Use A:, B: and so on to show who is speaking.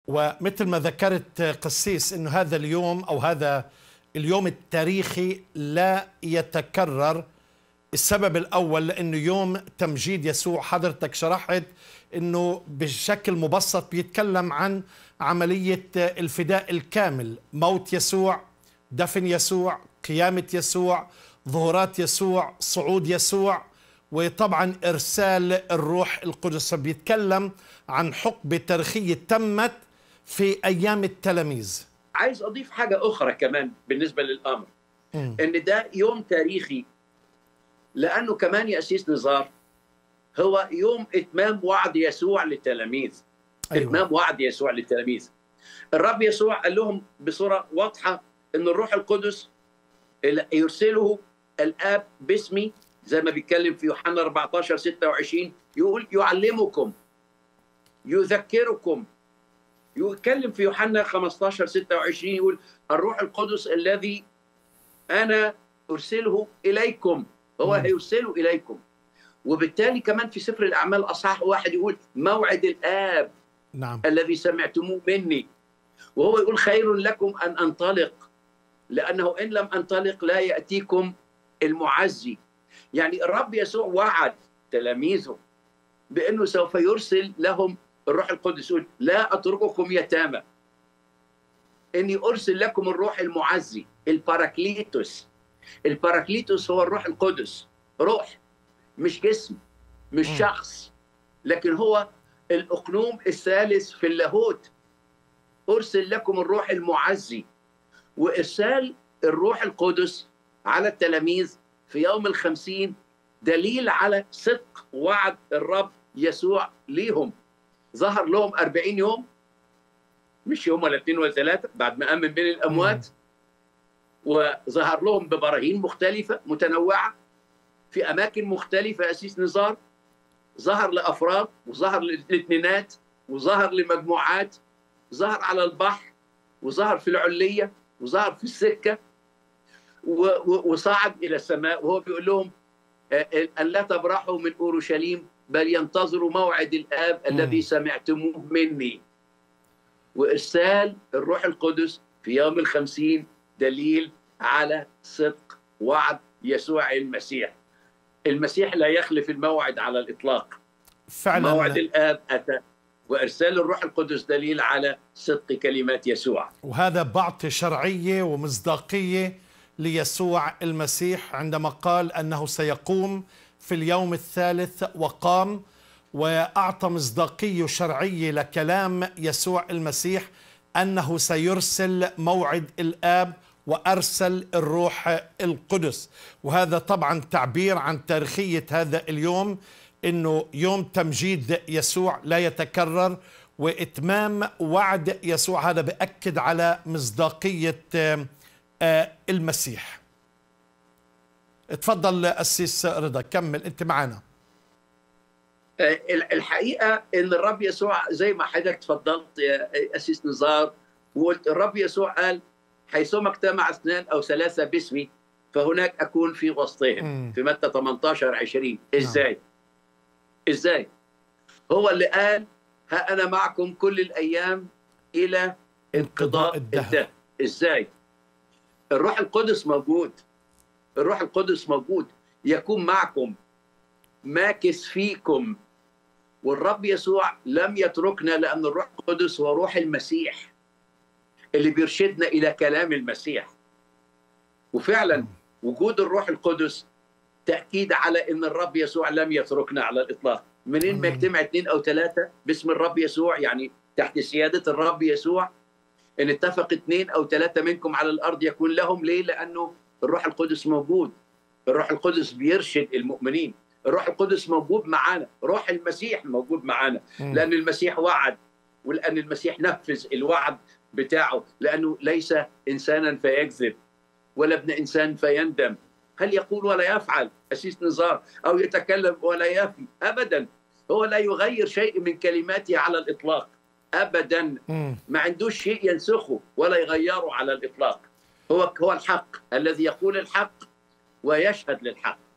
A: ومثل ما ذكرت قسيس انه هذا اليوم او هذا اليوم التاريخي لا يتكرر. السبب الاول لانه يوم تمجيد يسوع، حضرتك شرحت انه بشكل مبسط بيتكلم عن عملية الفداء الكامل، موت يسوع، دفن يسوع، قيامة يسوع، ظهورات يسوع، صعود يسوع، وطبعا إرسال الروح القدس. بيتكلم عن حقبة تاريخية تمت في أيام التلاميذ.
B: عايز أضيف حاجة أخرى كمان بالنسبة للأمر، إن ده يوم تاريخي لأنه كمان يا أسيس نزار هو يوم إتمام وعد يسوع للتلاميذ. أيوة. إتمام وعد يسوع للتلاميذ. الرب يسوع قال لهم بصورة واضحة إن الروح القدس يرسله الآب باسمي، زي ما بيتكلم في يوحنا 14:26 يقول يعلمكم يذكركم. يتكلم في يوحنا 15:26 يقول الروح القدس الذي أنا أرسله إليكم، هو هيرسله إليكم. وبالتالي كمان في سفر الأعمال أصحاح 1 يقول موعد الآب
A: نعم.
B: الذي سمعتموه مني، وهو يقول خير لكم أن أنطلق لأنه إن لم أنطلق لا يأتيكم المعزي. يعني الرب يسوع وعد تلاميذه بأنه سوف يرسل لهم الروح القدس. يقول لا أترككم يتامى، إني أرسل لكم الروح المعزي الباراكليتوس. الباراكليتوس هو الروح القدس، روح مش جسم مش شخص، لكن هو الأقنوم الثالث في اللاهوت. أرسل لكم الروح المعزي. وإرسال الروح القدس على التلاميذ في يوم ال50 دليل على صدق وعد الرب يسوع ليهم. ظهر لهم 40 يوم، مش يوم ولا 2 ولا 3 بعد ما قام من بين الأموات. وظهر لهم ببراهين مختلفة متنوعة في أماكن مختلفة يا أسيس نزار. ظهر لأفراد وظهر لاثنينات وظهر لمجموعات، ظهر على البحر وظهر في العلية وظهر في السكة وصعد إلى السماء، وهو بيقول لهم أن لا تبرحوا من أورشليم بل ينتظروا موعد الآب الذي سمعتموه مني. وإرسال الروح القدس في يوم ال50 دليل على صدق وعد يسوع المسيح. المسيح لا يخلف الموعد على الإطلاق.
A: فعلا
B: موعد الآب أتى، وإرسال الروح القدس دليل على صدق كلمات يسوع.
A: وهذا بعطي شرعية ومصداقية ليسوع المسيح عندما قال أنه سيقوم في اليوم الثالث وقام، وأعطى مصداقية شرعية لكلام يسوع المسيح أنه سيرسل موعد الآب وأرسل الروح القدس. وهذا طبعا تعبير عن تاريخية هذا اليوم، إنه يوم تمجيد يسوع لا يتكرر وإتمام وعد يسوع. هذا بأكد على مصداقية المسيح. اتفضل أسيس رضا، كمل أنت معنا.
B: الحقيقة إن الرب يسوع زي ما حضرتك تفضلت يا أسيس نزار وقلت، الرب يسوع قال حيثما اجتمع 2 أو 3 باسمي فهناك أكون في وسطهم، في متى 18:20. إزاي؟ إزاي؟ هو اللي قال ها أنا معكم كل الأيام إلى انقضاء الدهر. إزاي؟ الروح القدس موجود، الروح القدس موجود يكون معكم ماكث فيكم. والرب يسوع لم يتركنا لأن الروح القدس هو روح المسيح اللي بيرشدنا إلى كلام المسيح. وفعلا وجود الروح القدس تأكيد على أن الرب يسوع لم يتركنا على الإطلاق. منين ما يجتمع 2 أو 3 باسم الرب يسوع، يعني تحت سيادة الرب يسوع، إن اتفق 2 أو 3 منكم على الأرض يكون لهم. ليه؟ لأنه الروح القدس موجود. الروح القدس بيرشد المؤمنين. الروح القدس موجود معنا، روح المسيح موجود معنا، لأن المسيح وعد ولأن المسيح نفذ الوعد بتاعه، لأنه ليس إنسانا فيكذب ولا ابن إنسان فيندم. هل يقول ولا يفعل أسيس نزار، أو يتكلم ولا يفي؟ أبدا. هو لا يغير شيء من كلماته على الإطلاق أبدا. ما عندوش شيء ينسخه ولا يغيره على الإطلاق. هو الحق الذي يقول الحق ويشهد للحق.